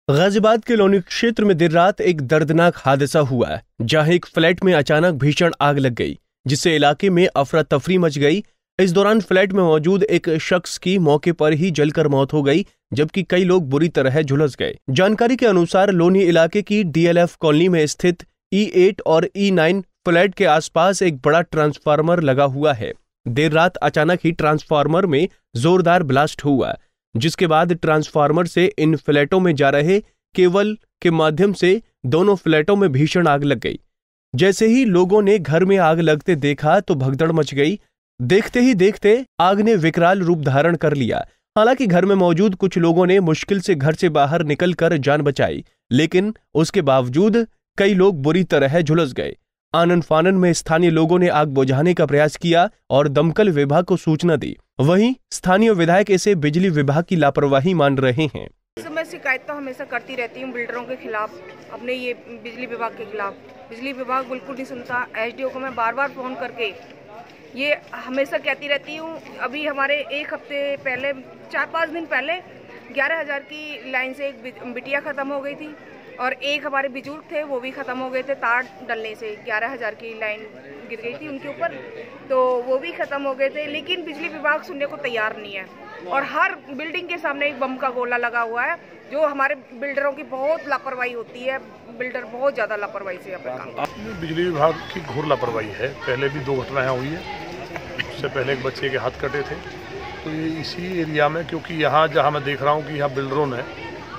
गाजियाबाद के लोनी क्षेत्र में देर रात एक दर्दनाक हादसा हुआ, जहां एक फ्लैट में अचानक भीषण आग लग गई, जिससे इलाके में अफरा तफरी मच गई। इस दौरान फ्लैट में मौजूद एक शख्स की मौके पर ही जलकर मौत हो गई, जबकि कई लोग बुरी तरह झुलस गए। जानकारी के अनुसार लोनी इलाके की DLF कॉलोनी में स्थित E8 और E9 फ्लैट के आसपास एक बड़ा ट्रांसफार्मर लगा हुआ है। देर रात अचानक ही ट्रांसफार्मर में जोरदार ब्लास्ट हुआ, जिसके बाद ट्रांसफार्मर से इन फ्लैटों में जा रहे केबल के माध्यम से दोनों फ्लैटों में भीषण आग लग गई। जैसे ही लोगों ने घर में आग लगते देखा तो भगदड़ मच गई। देखते ही देखते आग ने विकराल रूप धारण कर लिया। हालांकि घर में मौजूद कुछ लोगों ने मुश्किल से घर से बाहर निकलकर जान बचाई, लेकिन उसके बावजूद कई लोग बुरी तरह झुलस गए। आनन फानन में स्थानीय लोगों ने आग बुझाने का प्रयास किया और दमकल विभाग को सूचना दी। वहीं स्थानीय विधायक इसे बिजली विभाग की लापरवाही मान रहे हैं। मैं शिकायत तो हमेशा करती रहती हूँ बिल्डरों के खिलाफ, अपने ये बिजली विभाग के खिलाफ। बिजली विभाग बिल्कुल नहीं सुनता। SDO को मैं बार बार फोन करके ये हमेशा कहती रहती हूँ। अभी हमारे एक हफ्ते पहले 4-5 दिन पहले 11,000 की लाइन से एक बिटिया ख़त्म हो गई थी और एक हमारे बुजुर्ग थे, वो भी ख़त्म हो गए थे। तार डलने से 11,000 की लाइन गिर गई थी उनके ऊपर, तो वो भी ख़त्म हो गए थे। लेकिन बिजली विभाग सुनने को तैयार नहीं है और हर बिल्डिंग के सामने एक बम का गोला लगा हुआ है, जो हमारे बिल्डरों की बहुत लापरवाही होती है। बिल्डर बहुत ज़्यादा लापरवाही से अपना काम। बिजली विभाग की घोर लापरवाही है। पहले भी 2 घटनाएँ हुई है। उससे पहले एक बच्चे के हाथ कटे थे। तो ये इसी एरिया में, क्योंकि यहाँ जहाँ मैं देख रहा हूँ कि यहाँ बिल्डरों ने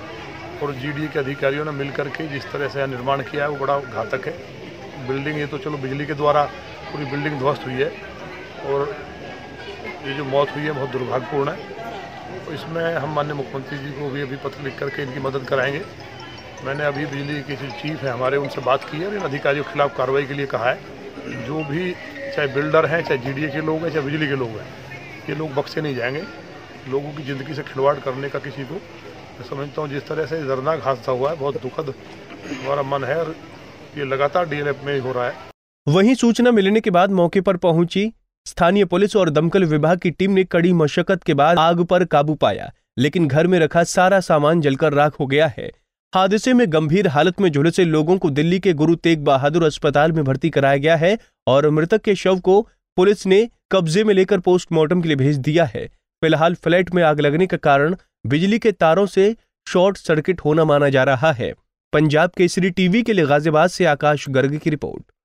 और GDA के अधिकारियों ने मिलकर के जिस तरह से निर्माण किया है वो बड़ा घातक है। बिल्डिंग ये तो चलो बिजली के द्वारा पूरी बिल्डिंग ध्वस्त हुई है और ये जो मौत हुई है बहुत दुर्भाग्यपूर्ण है। तो इसमें हम माननीय मुख्यमंत्री जी को भी अभी पत्र लिख करके इनकी मदद कराएंगे। मैंने अभी बिजली के जो चीफ हैं हमारे, उनसे बात की है और इन अधिकारियों के खिलाफ कार्रवाई के लिए कहा है। जो भी चाहे बिल्डर हैं, चाहे GDA के लोग हैं, चाहे बिजली के लोग हैं, ये लोग बख्शे नहीं जाएंगे। लोगों की ज़िंदगी से खिलवाड़ करने का किसी को, मैं समझता हूँ जिस तरह से दर्दनाक हादसा हुआ है, बहुत दुखद हमारा मन है और ये लगातार DLF में ही हो रहा है। वहीं सूचना मिलने के बाद मौके पर पहुंची स्थानीय पुलिस और दमकल विभाग की टीम ने कड़ी मशक्कत के बाद आग पर काबू पाया, लेकिन घर में रखा सारा सामान जलकर राख हो गया है। हादसे में गंभीर हालत में झुलसे लोगों को दिल्ली के गुरु तेग बहादुर अस्पताल में भर्ती कराया गया है और मृतक के शव को पुलिस ने कब्जे में लेकर पोस्टमार्टम के लिए भेज दिया है। फिलहाल फ्लैट में आग लगने का कारण बिजली के तारों से शॉर्ट सर्किट होना माना जा रहा है। पंजाब केसरी TV के लिए गाजियाबाद से आकाश गर्ग की रिपोर्ट।